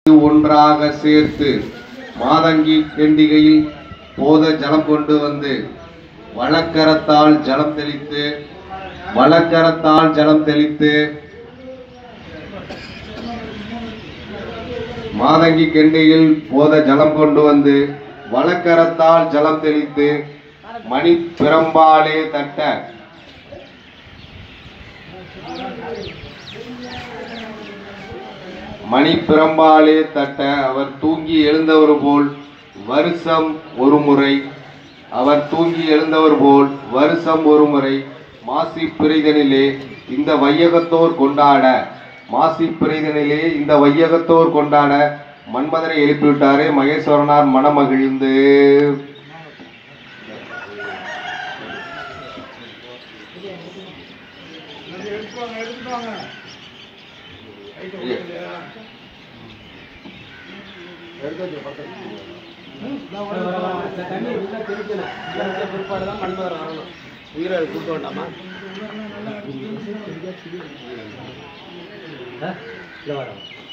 ஒன்றாக சேர்த்து மாதங்கி கெண்டிகையில் போத ஜலம் கொண்டு வந்து வழக்கரத்தால் ஜலம் தெளித்து மாதங்கி கெண்டியில் போத ஜலம் கொண்டு வந்து வழக்கரத்தால் ஜலம் தெளித்து மணி பிரம்பாலே தட்ட அவர் தூங்கி எழுந்தவர் போல் வருஷம் ஒரு முறை மாசி பிறைதனிலே இந்த வையகத்தோர் கொண்டாட மன்மதனை எழுப்பிவிட்டாரே மகேஸ்வரனார் மனமகிழ்ந்து. பிற்பாடுதான் மன்மதர் வரணும். உயிரை கூட்ட வேண்டாமா?